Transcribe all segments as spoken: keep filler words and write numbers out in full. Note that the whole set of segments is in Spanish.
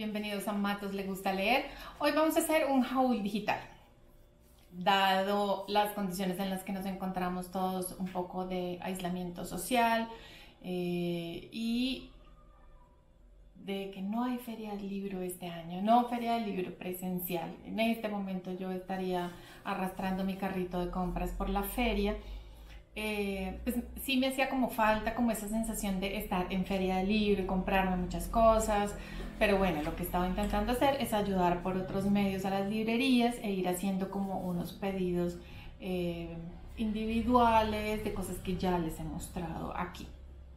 bienvenidos a Matos Le Gusta Leer. Hoy vamos a hacer un haul digital. Dado las condiciones en las que nos encontramos todos, un poco de aislamiento social eh, y de que no hay feria del libro este año, no feria del libro presencial. En este momento yo estaría arrastrando mi carrito de compras por la feria. Eh, pues sí me hacía como falta como esa sensación de estar en feria del libro y comprarme muchas cosas, pero bueno, lo que estaba intentando hacer es ayudar por otros medios a las librerías e ir haciendo como unos pedidos eh, individuales de cosas que ya les he mostrado aquí.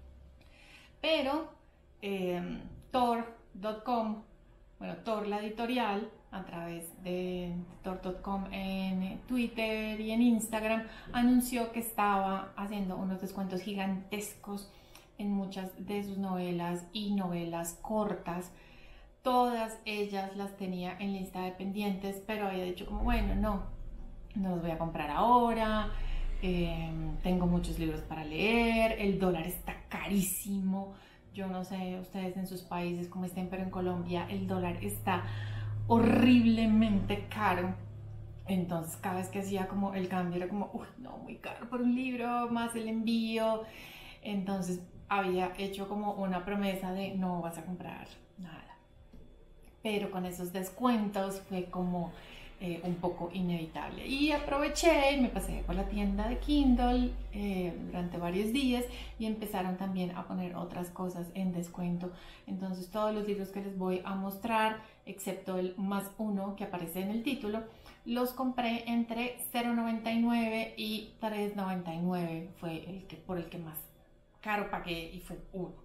Pero eh, Tor punto com, bueno, Tor la editorial, a través de Tor punto com en Twitter y en Instagram, anunció que estaba haciendo unos descuentos gigantescos en muchas de sus novelas y novelas cortas. Todas ellas las tenía en lista de pendientes, pero había dicho como, bueno, no, no los voy a comprar ahora, eh, tengo muchos libros para leer, el dólar está carísimo. Yo no sé ustedes en sus países cómo estén, pero en Colombia el dólar está horriblemente caro. Entonces cada vez que hacía como el cambio era como, uy, no, muy caro por un libro, más el envío. Entonces había hecho como una promesa de no vas a comprar nada. Pero con esos descuentos fue como eh, un poco inevitable. Y aproveché y me pasé por la tienda de Kindle eh, durante varios días y empezaron también a poner otras cosas en descuento. Entonces todos los libros que les voy a mostrar, excepto el más uno que aparece en el título, los compré entre cero noventa y nueve y tres noventa y nueve. Fue el que, por el que más caro pagué y fue uno.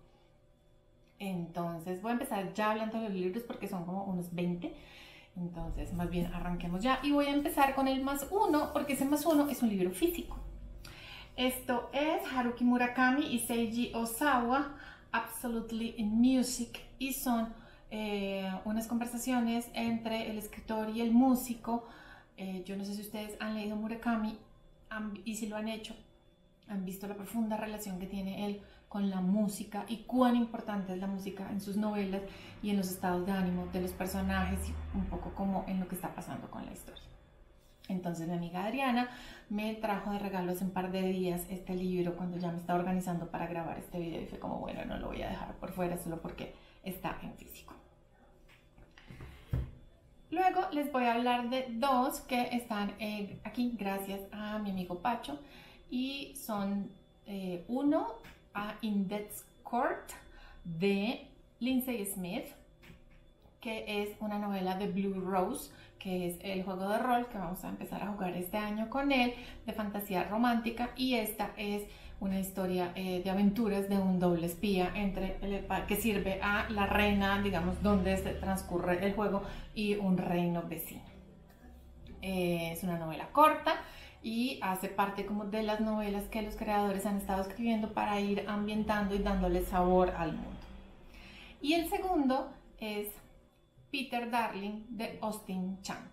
Entonces voy a empezar ya hablando de los libros porque son como unos veinte. Entonces más bien arranquemos ya y voy a empezar con el más uno porque ese más uno es un libro físico. Esto es Haruki Murakami y Seiji Ozawa, Absolutely in Music, y son eh, unas conversaciones entre el escritor y el músico. Eh, yo no sé si ustedes han leído Murakami han, y si lo han hecho, han visto la profunda relación que tiene él con la música y cuán importante es la música en sus novelas y en los estados de ánimo de los personajes y un poco como en lo que está pasando con la historia. Entonces mi amiga Adriana me trajo de regalo hace un par de días este libro cuando ya me estaba organizando para grabar este video y fue como, bueno, no lo voy a dejar por fuera solo porque está en físico. Luego les voy a hablar de dos que están eh, aquí gracias a mi amigo Pacho y son eh, uno a In Death's Court de Lindsay Smith, que es una novela de Blue Rose, que es el juego de rol que vamos a empezar a jugar este año con él, de fantasía romántica, y esta es una historia eh, de aventuras de un doble espía entre el, que sirve a la reina, digamos, donde se transcurre el juego, y un reino vecino. Eh, es una novela corta y hace parte como de las novelas que los creadores han estado escribiendo para ir ambientando y dándole sabor al mundo. Y el segundo es Peter Darling de Austin Chant.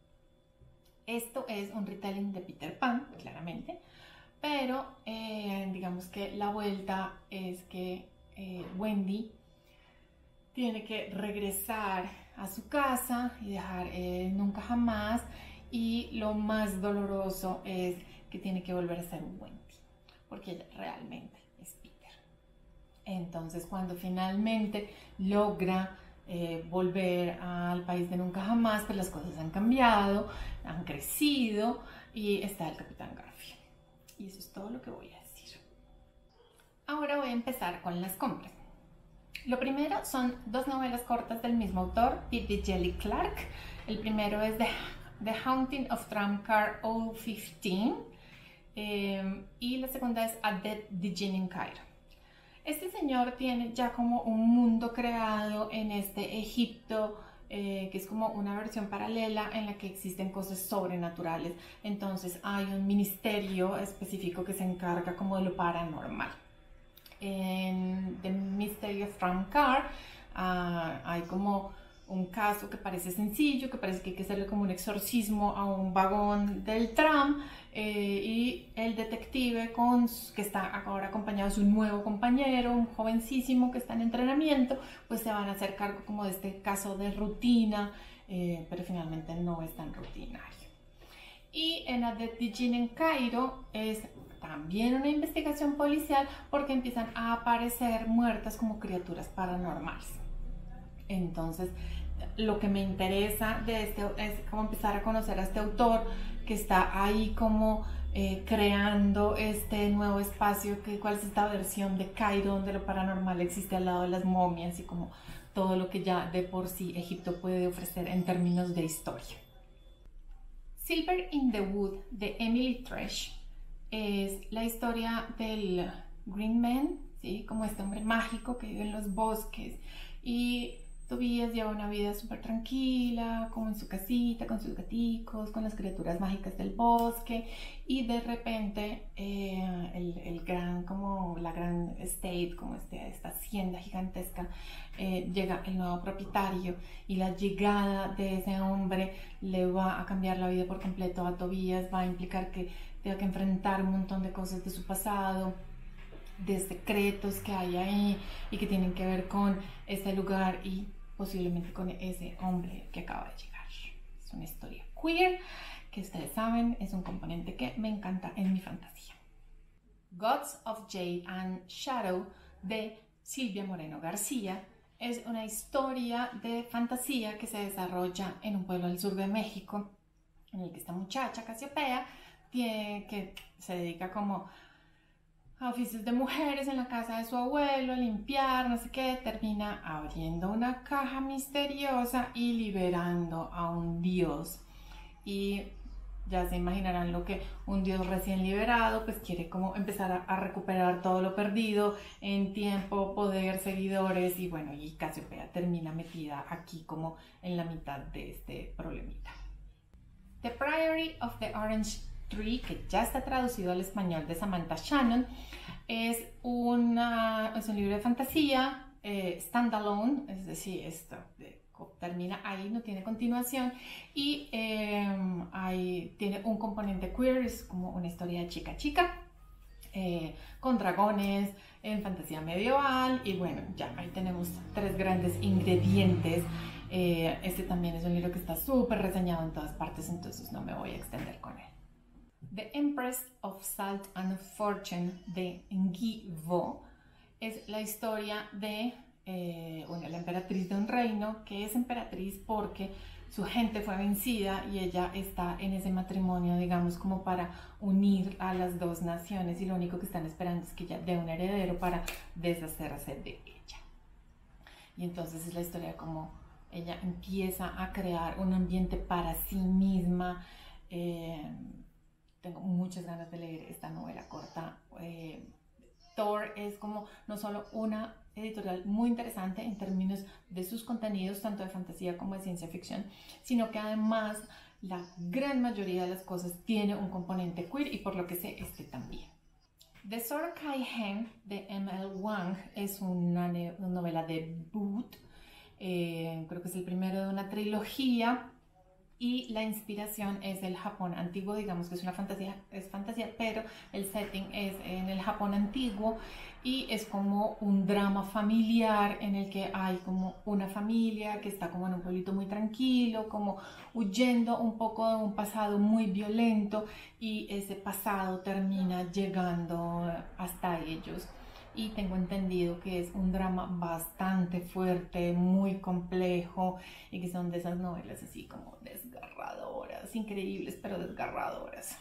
Esto es un retelling de Peter Pan, claramente, pero eh, digamos que la vuelta es que eh, Wendy tiene que regresar a su casa y dejar eh, Nunca Jamás, y lo más doloroso es que tiene que volver a ser Wendy, porque ella realmente es Peter. Entonces cuando finalmente logra eh, volver al país de Nunca Jamás, pues las cosas han cambiado, han crecido y está el Capitán Garfield. Y eso es todo lo que voy a decir. Ahora voy a empezar con las compras. Lo primero son dos novelas cortas del mismo autor, Pippi Jelly Clark. El primero es de The Haunting of Tramcar O quince eh, y la segunda es A Dead Djinn in Cairo. Este señor tiene ya como un mundo creado en este Egipto eh, que es como una versión paralela en la que existen cosas sobrenaturales. Entonces hay un ministerio específico que se encarga como de lo paranormal. En The Mystery of Tramcar uh, hay como un caso que parece sencillo, que parece que hay que hacerle como un exorcismo a un vagón del tram, eh, y el detective con, que está ahora acompañado de su nuevo compañero, un jovencísimo que está en entrenamiento, pues se van a hacer cargo como de este caso de rutina, eh, pero finalmente no es tan rutinario. Y en Adet Dijin en Cairo es también una investigación policial porque empiezan a aparecer muertas como criaturas paranormales. Entonces, lo que me interesa de este es como empezar a conocer a este autor que está ahí como eh, creando este nuevo espacio, que, cuál es esta versión de Cairo donde lo paranormal existe al lado de las momias y como todo lo que ya de por sí Egipto puede ofrecer en términos de historia. Silver in the Wood de Emily Tresh es la historia del Green Man, ¿sí? Como este hombre mágico que vive en los bosques, y Tobias lleva una vida súper tranquila, como en su casita, con sus gaticos, con las criaturas mágicas del bosque, y de repente eh, el, el gran, como la gran estate, como este, esta hacienda gigantesca, eh, llega el nuevo propietario, y la llegada de ese hombre le va a cambiar la vida por completo a Tobias, va a implicar que tenga que enfrentar un montón de cosas de su pasado, de secretos que hay ahí y que tienen que ver con ese lugar y posiblemente con ese hombre que acaba de llegar. Es una historia queer que ustedes saben es un componente que me encanta en mi fantasía. Gods of Jade and Shadow de Silvia Moreno García es una historia de fantasía que se desarrolla en un pueblo del sur de México, en el que esta muchacha Casiopea tiene, que se dedica como a oficios de mujeres en la casa de su abuelo, a limpiar, no sé qué, termina abriendo una caja misteriosa y liberando a un dios. Y ya se imaginarán lo que un dios recién liberado pues quiere como empezar a, a recuperar todo lo perdido en tiempo, poder, seguidores, y bueno, y Casiopea termina metida aquí como en la mitad de este problemita. The Priory of the Orange Tree, que ya está traducido al español, de Samantha Shannon, es, una, es un libro de fantasía eh, standalone, es decir, esto de, termina ahí, no tiene continuación, y eh, hay, tiene un componente queer, es como una historia de chica chica, eh, con dragones, en fantasía medieval, y bueno, ya ahí tenemos tres grandes ingredientes. Eh, este también es un libro que está súper reseñado en todas partes, entonces no me voy a extender con él. The Empress of Salt and Fortune de Nguy Vo es la historia de eh, bueno, la emperatriz de un reino que es emperatriz porque su gente fue vencida y ella está en ese matrimonio, digamos, como para unir a las dos naciones, y lo único que están esperando es que ella dé un heredero para deshacerse de ella. Y entonces es la historia como ella empieza a crear un ambiente para sí misma. Eh, tengo muchas ganas de leer esta novela corta. Eh, Tor es como no solo una editorial muy interesante en términos de sus contenidos, tanto de fantasía como de ciencia ficción, sino que además la gran mayoría de las cosas tiene un componente queer, y por lo que sé, este también. The Sword Kai Hen de M L Wang es una, una novela debut, eh, creo que es el primero de una trilogía, y la inspiración es del Japón antiguo, digamos que es una fantasía, es fantasía, pero el setting es en el Japón antiguo, y es como un drama familiar en el que hay como una familia que está como en un pueblito muy tranquilo, como huyendo un poco de un pasado muy violento, y ese pasado termina llegando hasta ellos. Y tengo entendido que es un drama bastante fuerte, muy complejo, y que son de esas novelas así como desgarradoras, increíbles pero desgarradoras.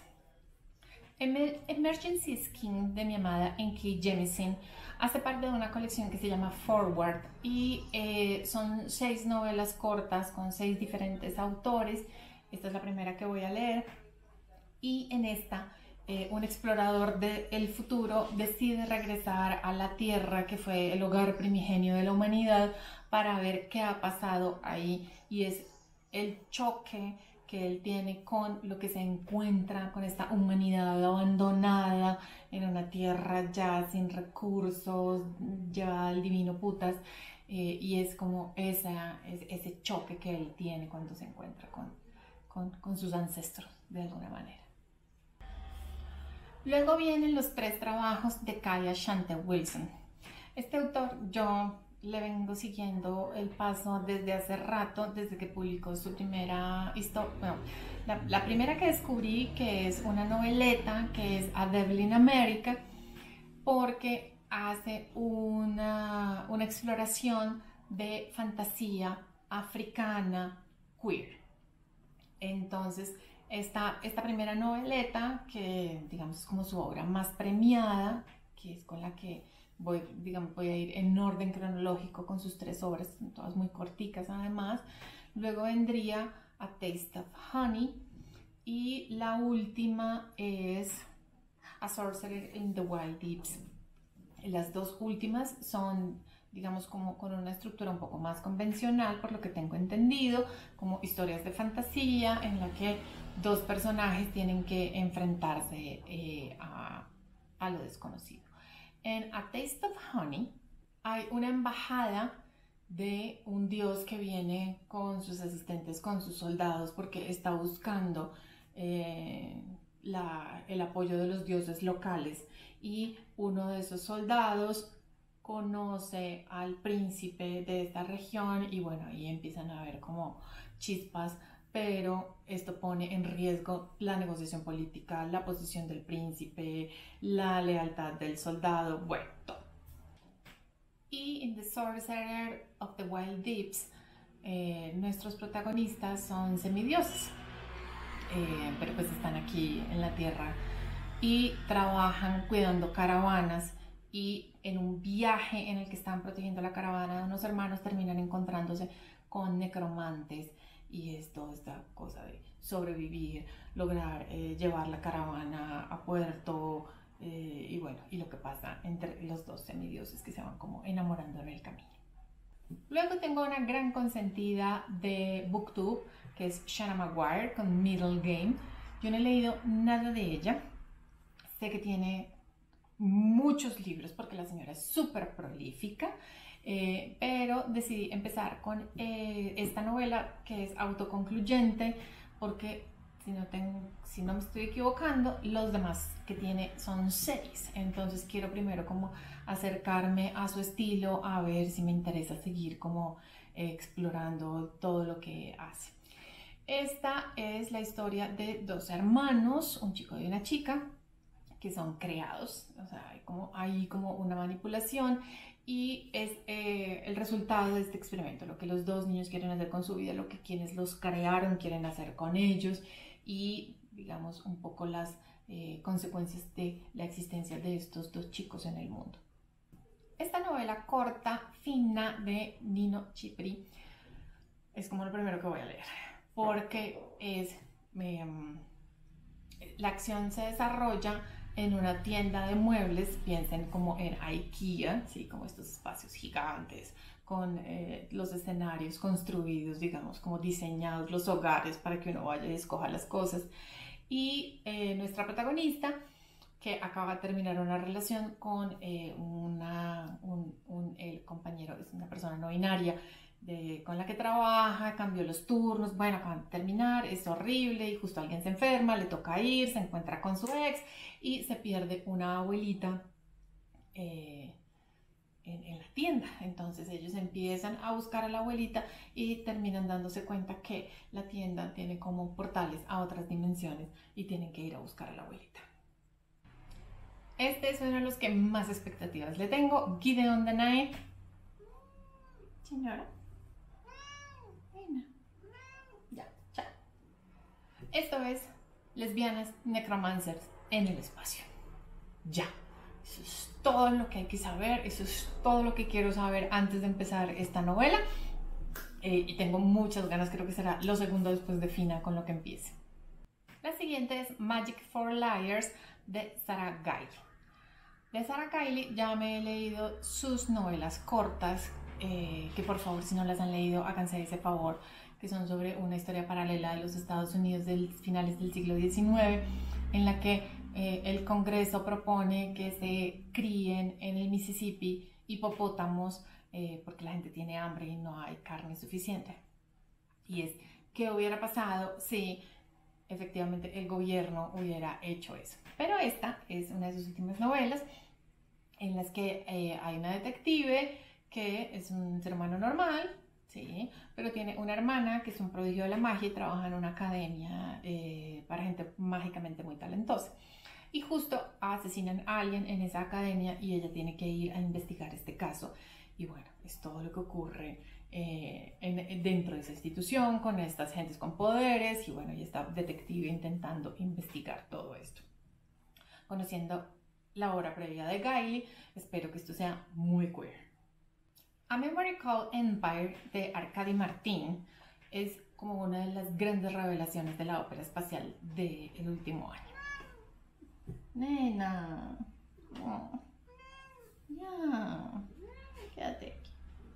Emergency Skin de mi amada N K Jemisin hace parte de una colección que se llama Forward, y eh, son seis novelas cortas con seis diferentes autores. Esta es la primera que voy a leer, y en esta Eh, un explorador del futuro decide regresar a la Tierra, que fue el hogar primigenio de la humanidad, para ver qué ha pasado ahí, y es el choque que él tiene con lo que se encuentra con esta humanidad abandonada en una Tierra ya sin recursos, llevada al divino putas, eh, y es como esa, es, ese choque que él tiene cuando se encuentra con, con, con sus ancestros de alguna manera. Luego vienen los tres trabajos de Kaya Shante Wilson. Este autor yo le vengo siguiendo el paso desde hace rato, desde que publicó su primera historia. Bueno, la, la primera que descubrí, que es una noveleta, que es A Devil in America, porque hace una, una exploración de fantasía africana queer. Entonces, esta, esta primera noveleta, que digamos es como su obra más premiada, que es con la que voy, digamos, voy a ir en orden cronológico con sus tres obras, todas muy corticas además. Luego vendría A Taste of Honey y la última es A Sorcerer in the Wild Deeps. Las dos últimas son, digamos, como con una estructura un poco más convencional, por lo que tengo entendido, como historias de fantasía en la que dos personajes tienen que enfrentarse eh, a, a lo desconocido. En A Taste of Honey hay una embajada de un dios que viene con sus asistentes, con sus soldados, porque está buscando eh, la, el apoyo de los dioses locales, y uno de esos soldados conoce al príncipe de esta región y bueno, ahí empiezan a haber como chispas, pero esto pone en riesgo la negociación política, la posición del príncipe, la lealtad del soldado, bueno, todo. Y en The Sorcerer of the Wild Deeps, eh, nuestros protagonistas son semidioses, eh, pero pues están aquí en la tierra y trabajan cuidando caravanas, y en un viaje en el que están protegiendo la caravana de unos hermanos terminan encontrándose con necromantes, y es toda esta cosa de sobrevivir, lograr eh, llevar la caravana a puerto, eh, y bueno, y lo que pasa entre los dos semidioses que se van como enamorando en el camino. Luego tengo una gran consentida de BookTube, que es Shanna Maguire con Middle Game. Yo no he leído nada de ella. Sé que tiene muchos libros porque la señora es súper prolífica, eh, pero decidí empezar con eh, esta novela, que es autoconcluyente, porque si no, tengo, si no me estoy equivocando, los demás que tiene son series. Entonces quiero primero como acercarme a su estilo, a ver si me interesa seguir como eh, explorando todo lo que hace. Esta es la historia de dos hermanos, un chico y una chica, que son creados, o sea, hay como, hay como una manipulación, y es eh, el resultado de este experimento, lo que los dos niños quieren hacer con su vida, lo que quienes los crearon quieren hacer con ellos, y digamos un poco las eh, consecuencias de la existencia de estos dos chicos en el mundo. Esta novela corta, fina, de Nino Cipri, es como lo primero que voy a leer, porque es, eh, la acción se desarrolla en una tienda de muebles, piensen como en IKEA, ¿sí? Como estos espacios gigantes, con eh, los escenarios construidos, digamos, como diseñados, los hogares para que uno vaya y escoja las cosas. Y eh, nuestra protagonista, que acaba de terminar una relación con eh, una, un, un, el compañero, es una persona no binaria, De, con la que trabaja, cambió los turnos, bueno, acaban de terminar, es horrible, y justo alguien se enferma, le toca ir, se encuentra con su ex y se pierde una abuelita eh, en, en la tienda. Entonces ellos empiezan a buscar a la abuelita y terminan dándose cuenta que la tienda tiene como portales a otras dimensiones y tienen que ir a buscar a la abuelita. Este es uno de los que más expectativas le tengo, Gideon the Night. Señora. Ya, chao. Esto es Lesbianas Necromancers en el espacio. Ya. Eso es todo lo que hay que saber. Eso es todo lo que quiero saber antes de empezar esta novela. Eh, y tengo muchas ganas. Creo que será lo segundo después de Fina con lo que empiece. La siguiente es Magic for Liars de Sarah Gailey. De Sarah Gailey ya me he leído sus novelas cortas. Eh, que por favor, si no las han leído, háganse ese favor, que son sobre una historia paralela de los Estados Unidos de finales del siglo diecinueve, en la que eh, el Congreso propone que se críen en el Mississippi hipopótamos eh, porque la gente tiene hambre y no hay carne suficiente. Y es, ¿qué hubiera pasado si efectivamente el gobierno hubiera hecho eso? Pero esta es una de sus últimas novelas en las que eh, hay una detective que es un ser humano normal, sí, pero tiene una hermana que es un prodigio de la magia y trabaja en una academia eh, para gente mágicamente muy talentosa. Y justo asesinan a alguien en esa academia y ella tiene que ir a investigar este caso. Y bueno, es todo lo que ocurre eh, en, dentro de esa institución con estas gentes con poderes y bueno, y esta detective intentando investigar todo esto. Conociendo la obra previa de Gailey, espero que esto sea muy queer. A Memory Called Empire de Arkady Martin es como una de las grandes revelaciones de la ópera espacial del último año. Nena, oh, ya, quédate aquí.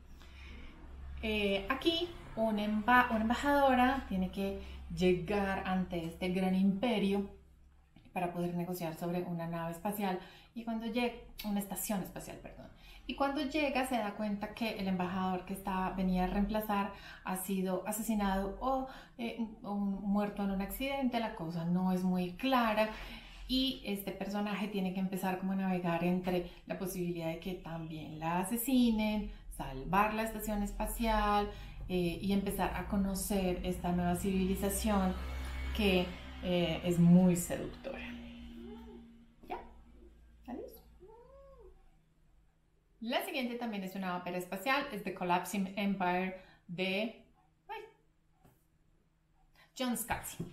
Eh, aquí una, emba una embajadora tiene que llegar ante este gran imperio para poder negociar sobre una nave espacial y cuando llega, una estación espacial, perdón. Y cuando llega se da cuenta que el embajador que está, venía a reemplazar ha sido asesinado o eh, un, muerto en un accidente, la cosa no es muy clara. Y este personaje tiene que empezar como a navegar entre la posibilidad de que también la asesinen, salvar la estación espacial eh, y empezar a conocer esta nueva civilización que eh, es muy seductora. ¿Ya? ¿Adiós? La siguiente también es una ópera espacial, es The Collapsing Empire de ay, John Scalzi.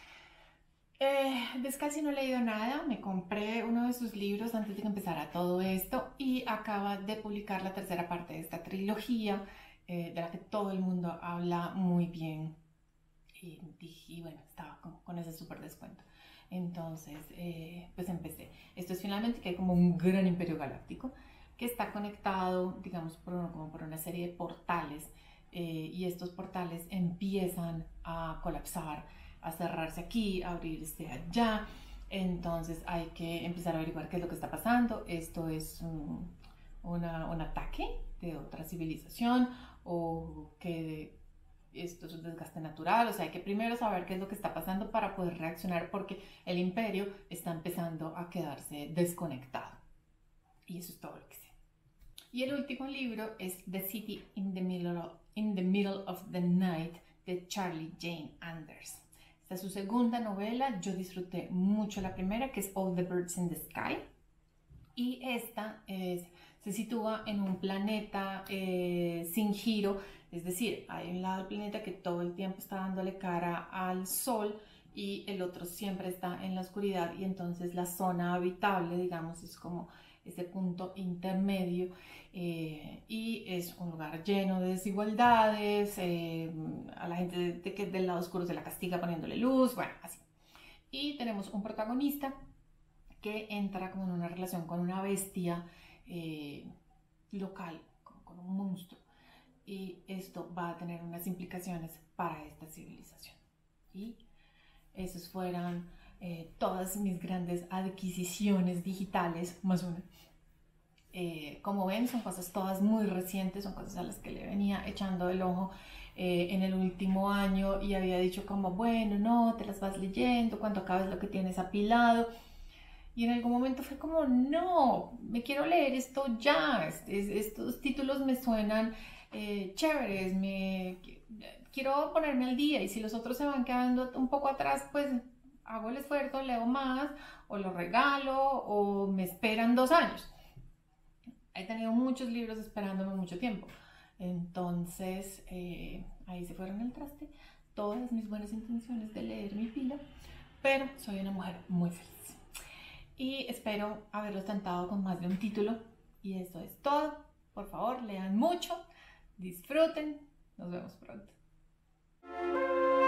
Eh, de Scalzi no he leído nada, me compré uno de sus libros antes de que empezara todo esto y acaba de publicar la tercera parte de esta trilogía eh, de la que todo el mundo habla muy bien y, y bueno, estaba con, con ese súper descuento. Entonces, eh, pues empecé. Esto es finalmente que hay como un gran imperio galáctico que está conectado, digamos, por, como por una serie de portales eh, y estos portales empiezan a colapsar, a cerrarse aquí, a abrirse allá. Entonces hay que empezar a averiguar qué es lo que está pasando. Esto es un, una, un ataque de otra civilización o que esto es un desgaste natural. O sea, hay que primero saber qué es lo que está pasando para poder reaccionar porque el imperio está empezando a quedarse desconectado. Y eso es todo lo que sé. Y el último libro es The City in the Middle of, in the Middle of the Night de Charlie Jane Anders. Esta es su segunda novela, yo disfruté mucho la primera, que es All the Birds in the Sky, y esta es, se sitúa en un planeta eh, sin giro, es decir, hay un lado del planeta que todo el tiempo está dándole cara al sol y el otro siempre está en la oscuridad y entonces la zona habitable, digamos, es como ese punto intermedio eh, y es un lugar lleno de desigualdades, eh, a la gente de, de que del lado oscuro se la castiga poniéndole luz, bueno, así. Y tenemos un protagonista que entra como en una relación con una bestia eh, local, con, con un monstruo, y esto va a tener unas implicaciones para esta civilización. Y esos fueran Eh, todas mis grandes adquisiciones digitales, más una. Eh, como ven, son cosas todas muy recientes, son cosas a las que le venía echando el ojo eh, en el último año y había dicho como, bueno, no, te las vas leyendo cuando acabes lo que tienes apilado. Y en algún momento fue como, no, me quiero leer esto ya, es, es, estos títulos me suenan eh, chéveres, me, quiero ponerme al día y si los otros se van quedando un poco atrás, pues hago el esfuerzo, leo más, o lo regalo, o me esperan dos años. He tenido muchos libros esperándome mucho tiempo. Entonces, eh, ahí se fueron al traste todas mis buenas intenciones de leer mi pila, pero soy una mujer muy feliz. Y espero haberlos tentado con más de un título. Y eso es todo. Por favor, lean mucho, disfruten. Nos vemos pronto.